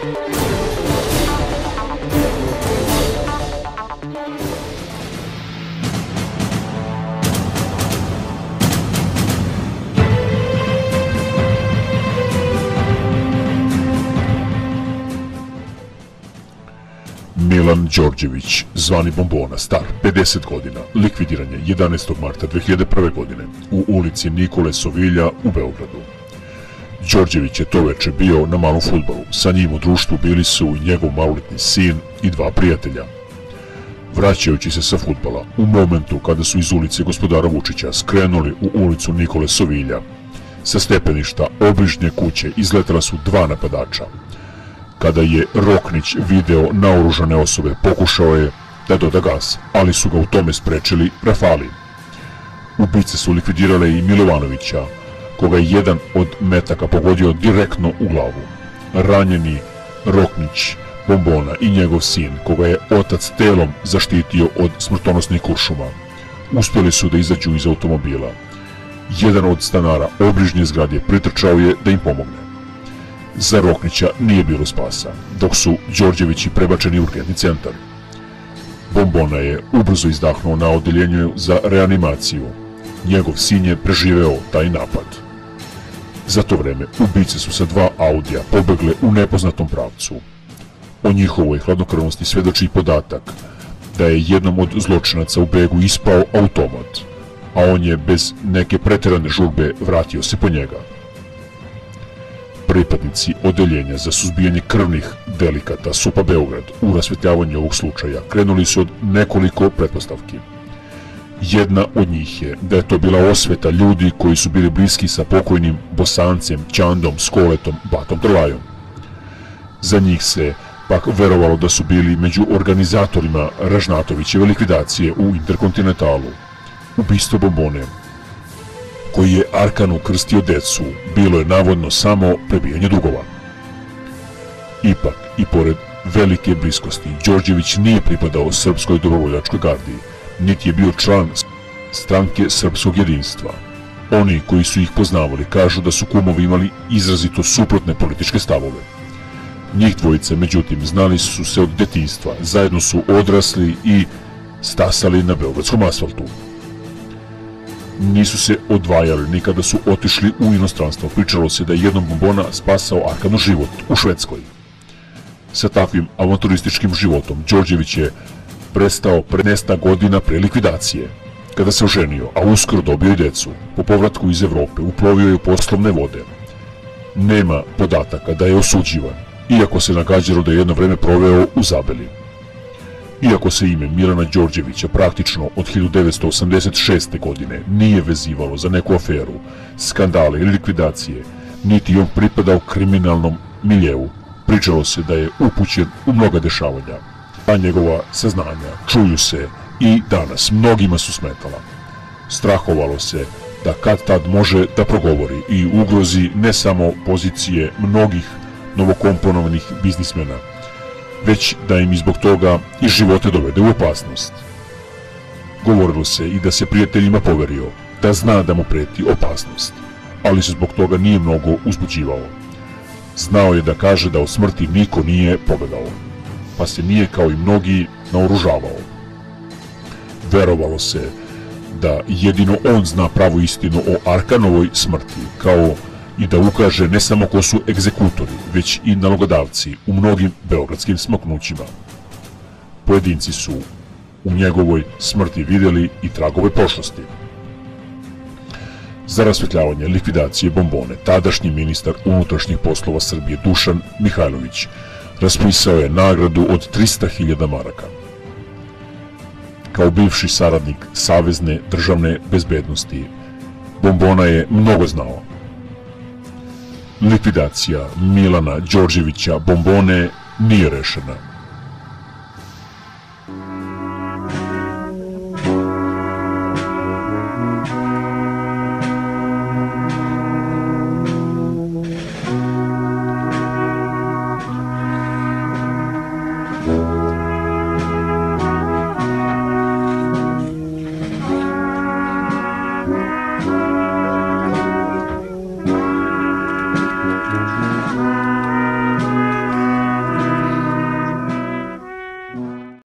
Milan Đorđević, zvani Bombona, star 50 godina, likvidiran je 11. marta 2001. godine u ulici Nikole Sovilja u Beogradu. Đorđević je to veče bio na malom fudbalu, sa njim u društvu bili su i njegov maloletni sin i dva prijatelja. Vraćajući se sa fudbala, u momentu kada su iz ulice Gospodara Vučića skrenuli u ulicu Nikole Sovilja, sa stepeništa obližnje kuće izletela su dva napadača. Kada je Roknić video naoružane osobe, pokušao je da doda gas, ali su ga u tome sprečili rafali. Ubice su likvidirale i Milovanovića, koga je jedan od metaka pogodio direktno u glavu. Ranjeni Roknić, Bombona i njegov sin, koga je otac telom zaštitio od smrtonosnih kuršuma, uspjeli su da izađu iz automobila. Jedan od stanara obližnje zgrade pritrčao je da im pomogne. Za Roknića nije bilo spasa, dok su Đorđevići prebačeni u urgentni centar. Bombona je ubrzo izdahnuo na odeljenju za reanimaciju. Njegov sin je preživeo taj napad. Za to vreme ubice su sa dva Audija pobegle u nepoznatom pravcu. O njihovoj hladnokrvnosti svedoči podatak da je jednom od zločinaca u begu ispao automat, a on je bez neke preterane žurbe vratio se po njega. Pripadnici odeljenja za suzbijanje krvnih delikata SUP-a Beograd u rasvetljavanju ovog slučaja krenuli su od nekoliko pretpostavki. Jedna od njih je da je to bila osveta ljudi koji su bili bliski sa pokojnim Bosancem, Ćandom, Skoletom, Batom Trlajom. Za njih se pak verovalo da su bili među organizatorima Ražnatovićeve likvidacije u Interkontinentalu. Ubistvo Bombone, koji je Arkanu krstio decu, bilo je navodno samo prebijanje dugova. Ipak, i pored velike bliskosti, Đorđević nije pripadao Srpskoj dobrovoljačkoj gardiji, niti je bio član stranke Srpskog jedinstva. Oni koji su ih poznavali kažu da su kumovi imali izrazito suprotne političke stavove. Njih dvojica, međutim, znali su se od detinjstva, zajedno su odrasli i stasali na beogradskom asfaltu. Nisu se odvajali ni kada su otišli u inostranstvo. Pričalo se da je jednom Bombona spasao Arkanu život u Švedskoj. Sa takvim avanturističkim životom Đorđević je prestao pre 15 godina pre likvidacije, kada se oženio, a uskoro dobio i decu. Po povratku iz Evrope uplovio je u poslovne vode. Nema podataka da je osuđivan, iako se nagađalo da je jedno vreme proveo u Zabeli. Iako se ime Milana Đorđevića praktično od 1986. godine nije vezivalo za neku aferu, skandale ili likvidacije, niti on pripadao kriminalnom miljeu, pričalo se da je upućen u mnoga dešavanja, a njegova saznanja čuju se i danas, mnogima su smetala. Strahovalo se da kad tad može da progovori i ugrozi ne samo pozicije mnogih novokomponovanih biznismena, već da im zbog toga i živote dovede u opasnost. Govorilo se i da se prijateljima poverio, da zna da mu preti opasnost, ali se zbog toga nije mnogo uzbuđivao. Znao je da kaže da o smrti niko nije pobegao, pa se nije kao i mnogi naoružavao. Verovalo se da jedino on zna pravu istinu o Arkanovoj smrti, kao i da ukaže ne samo ko su egzekutori, već i nalogodavci u mnogim beogradskim smaknućima. Pojedinci su u njegovoj smrti vidjeli i tragove prošlosti. Za rasvetljavanje likvidacije Bombone, tadašnji ministar unutrašnjih poslova Srbije Dušan Mihajlović raspisao je nagradu od 300.000 maraka. Kao bivši saradnik Savezne državne bezbednosti, Bombona je mnogo znao. Likvidacija Milana Đorđevića Bombone nije rešena.